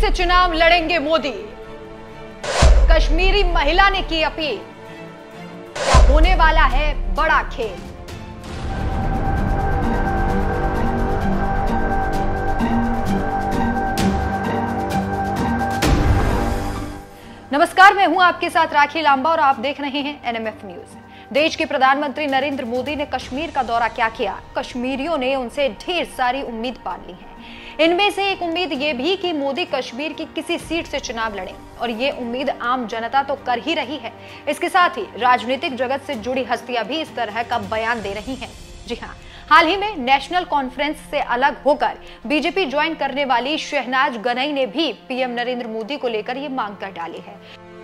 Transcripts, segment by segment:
से चुनाव लड़ेंगे मोदी। कश्मीरी महिला ने की अपील। क्या होने वाला है बड़ा खेल। नमस्कार, मैं हूं आपके साथ राखी लांबा और आप देख रहे हैं एनएमएफ न्यूज। देश के प्रधानमंत्री नरेंद्र मोदी ने कश्मीर का दौरा क्या किया। कश्मीरियों ने उनसे ढेर सारी उम्मीद पाल ली है। इनमें से एक उम्मीद ये भी कि मोदी कश्मीर की किसी सीट से चुनाव लड़ें, और ये उम्मीद आम जनता तो कर ही रही है। इसके साथ ही राजनीतिक जगत से जुड़ी हस्तियां भी इस तरह का बयान दे रही हैं। जी हाँ, हाल ही में नेशनल कॉन्फ्रेंस से अलग होकर बीजेपी ज्वाइन करने वाली शहनाज गनई ने भी पीएम नरेंद्र मोदी को लेकर ये मांग कर डाली है।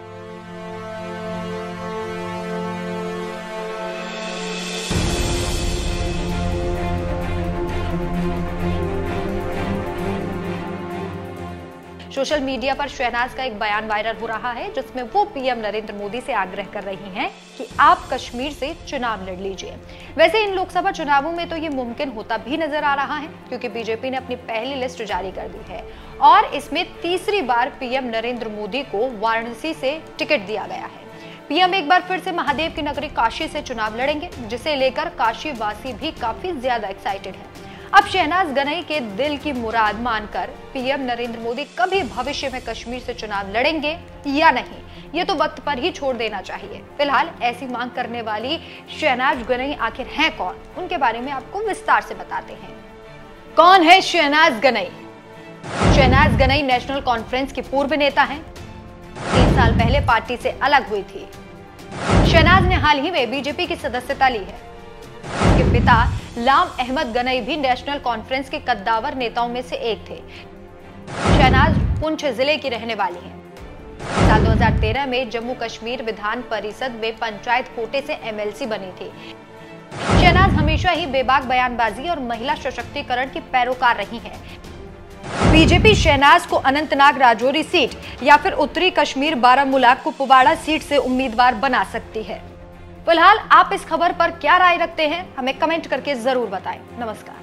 सोशल मीडिया पर शहनाज का एक बयान वायरल हो रहा है, जिसमें वो पीएम नरेंद्र मोदी से आग्रह कर रही हैं कि आप कश्मीर से चुनाव लड़ लीजिए। वैसे इन लोकसभा चुनावों में तो ये मुमकिन होता भी नजर आ रहा है, क्योंकि बीजेपी ने अपनी पहली लिस्ट जारी कर दी है और इसमें तीसरी बार पीएम नरेंद्र मोदी को वाराणसी से टिकट दिया गया है। पीएम एक बार फिर से महादेव की नगरी काशी से चुनाव लड़ेंगे, जिसे लेकर काशी वासी भी काफी ज्यादा एक्साइटेड है। अब शहनाज गनई के दिल की मुराद मानकर पीएम नरेंद्र मोदी कभी भविष्य में कश्मीर से चुनाव लड़ेंगे या नहीं, ये तो वक्त पर ही छोड़ देना चाहिए। फिलहाल ऐसी मांग करने वाली शहनाज गनई आखिर हैं कौन, उनके बारे में आपको विस्तार से बताते हैं। कौन है शहनाज गनई? शहनाज गनई नेशनल कॉन्फ्रेंस की पूर्व नेता हैं। 3 साल पहले पार्टी से अलग हुई थी। शहनाज ने हाल ही में बीजेपी की सदस्यता ली है। उनके पिता लाम अहमद गनई भी नेशनल कॉन्फ्रेंस के कद्दावर नेताओं में से एक थे। शहनाज पुंछ जिले की रहने वाली हैं। साल 2013 में जम्मू कश्मीर विधान परिषद में पंचायत कोटे से एमएलसी बनी थी। शहनाज हमेशा ही बेबाक बयानबाजी और महिला सशक्तिकरण की पैरोकार रही हैं। बीजेपी शहनाज को अनंतनाग राजौरी सीट या फिर उत्तरी कश्मीर बारामूला कुपवाड़ा सीट से उम्मीदवार बना सकती है। फिलहाल आप इस खबर पर क्या राय रखते हैं, हमें कमेंट करके जरूर बताएं। नमस्कार।